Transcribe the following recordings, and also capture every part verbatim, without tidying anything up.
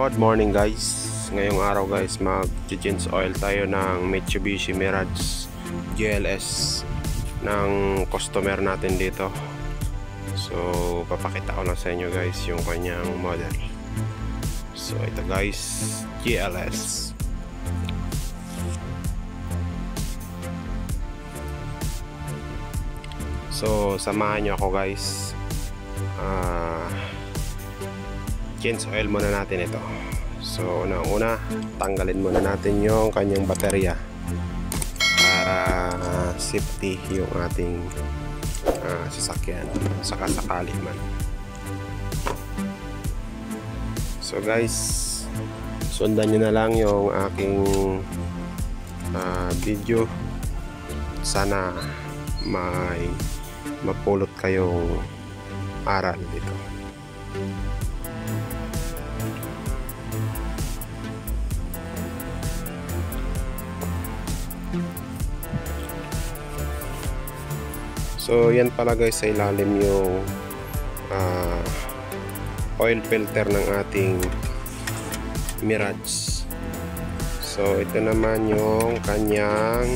Good morning guys. Ngayong araw guys, mag-change oil tayo ng Mitsubishi Mirage G L S ng customer natin dito. So papakita ko lang sa inyo guys yung kanyang model. So ito guys, G L S. So samahan nyo ako guys. Ah uh, change oil muna natin ito. So una-una, tanggalin muna natin yung kanyang baterya para safety yung ating uh, sasakyan saka sakali man. So guys, sundan nyo na lang yung aking uh, video. Sana may mapulot kayong aral dito. So yan pala guys, sa ilalim yung uh, oil filter ng ating Mirage. So ito naman yung kanyang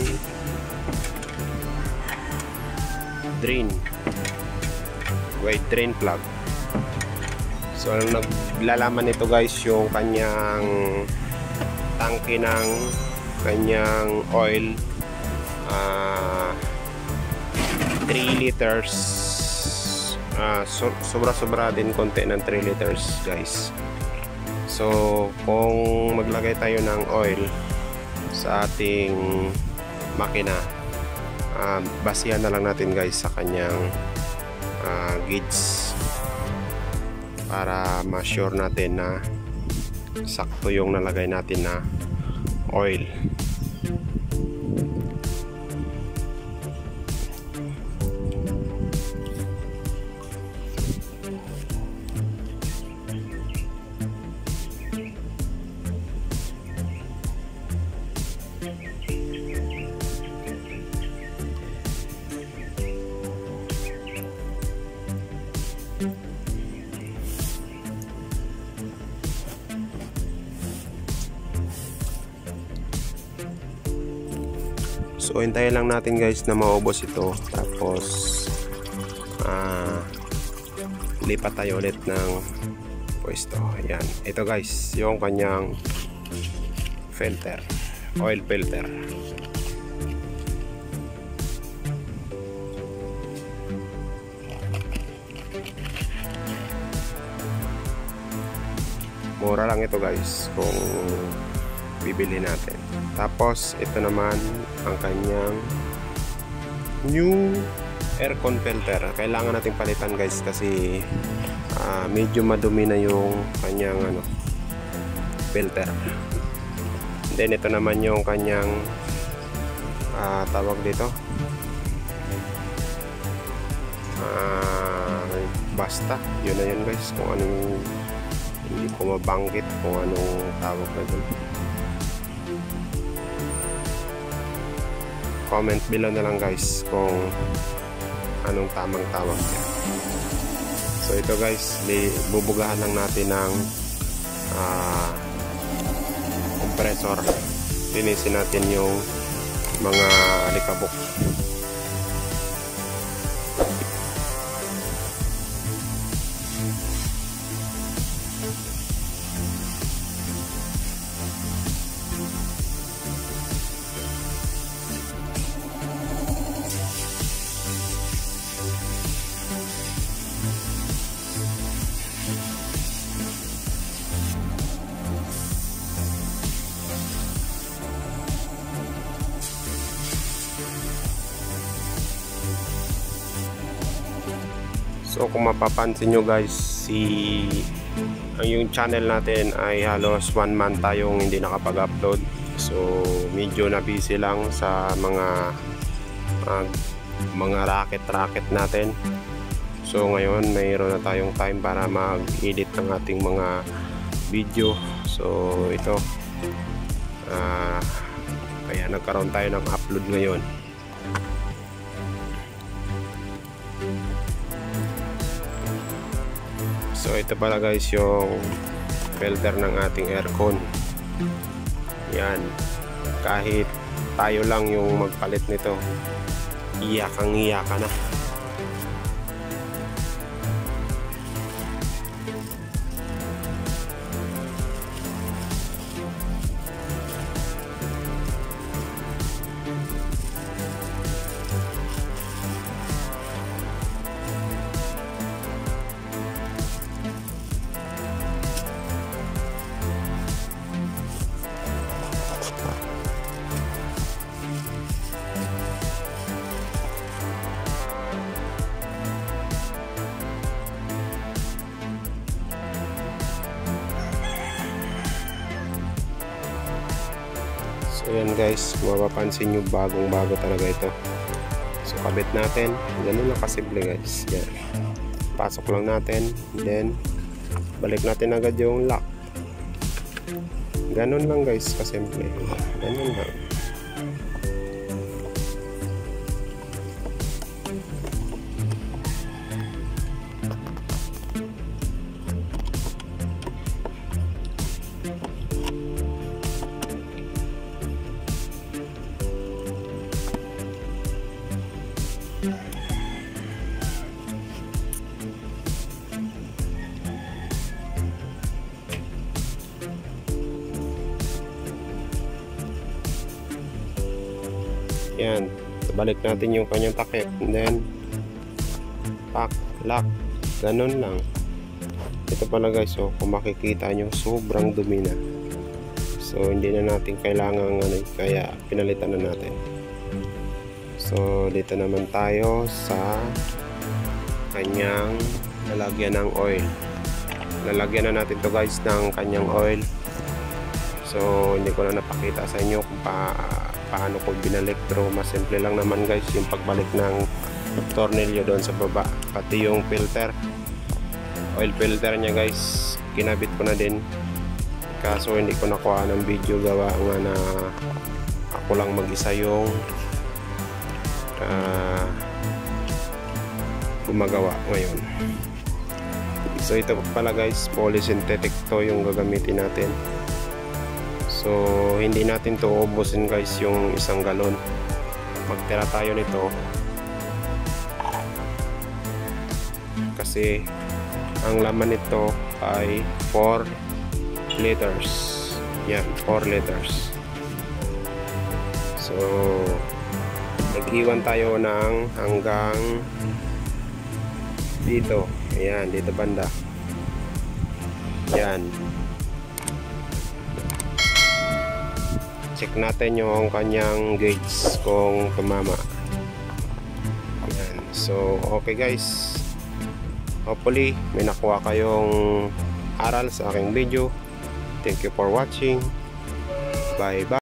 drain, wide drain plug. So naglalaman nito guys yung kanyang tangke ng kanyang oil, uh, three liters, uh, so, sobra-sobra din konti ng three liters guys. So kung maglagay tayo ng oil sa ating makina, uh, basihan na lang natin guys sa kanyang uh, gauge para ma-sure natin na sakto yung nalagay natin na oil. So hintayin lang natin guys na maubos ito, tapos uh, lipat tayo ulit ng pwesto. Ayan, ito guys yung kanyang filter, oil filter. Mura lang ito guys kung bibili natin. Tapos ito naman ang kanyang new aircon filter. Kailangan nating palitan guys kasi uh, medyo madumi na yung kanyang ano, filter. Then ito naman yung kanyang uh, tawag dito, uh, basta yun na yun guys, kung anong, hindi ko mabanggit kung anong tawag na dun. Comment below na lang guys kung anong tamang tawag niya. So ito guys, bubugahan lang natin ng uh, compressor. Linisin natin yung mga alikabok. So kung mapapansin nyo guys, si ang yung channel natin ay halos one month tayong hindi nakapag-upload. So medyo na busy lang sa mga uh, mga racket-racket natin. So ngayon mayroon na tayong time para mag-edit ng ating mga video. So ito, uh, kaya nagkaroon tayo ng upload ngayon. So ito pala guys yung filter ng ating aircon. Yan, kahit tayo lang yung magpalit nito, iyakang iyaka na. So yan guys, mapapansin nyo bagong bago talaga ito. So kabit natin, ganun lang kasimple guys. Yan, pasok lang natin, then balik natin agad yung lock. Ganun lang guys kasimple, ganun lang. Yan, balik natin yung kanyang takip, and then pack, lock, ganun lang. Ito pala guys, so kung makikita nyo, sobrang dumi na. So hindi na natin kailangan ano, kaya pinalitan na natin. So dito naman tayo sa kanyang lalagyan ng oil. Lalagyan na natin to guys ng kanyang oil. So hindi ko na napakita sa inyo kung pa paano ko binalik, pero mas simple lang naman guys yung pagbalik ng tornilyo doon sa baba. Pati yung filter, oil filter nya guys, kinabit ko na din, kaso hindi ko nakuha ng video, gawa nga na ako lang mag-isa yung uh, gumagawa ngayon. So ito pala guys, polysynthetic to yung gagamitin natin. So hindi natin to ubusin guys yung isang galon. Magtira tayo nito kasi ang laman nito ay four liters. Yan, four liters. So nag-iwan tayo ng hanggang dito. Ayan, dito banda. Yan. Check natin yung kanyang gauge kung tumama. Ayan. So okay guys, hopefully may nakuha kayong aral sa aking video. Thank you for watching. Bye bye.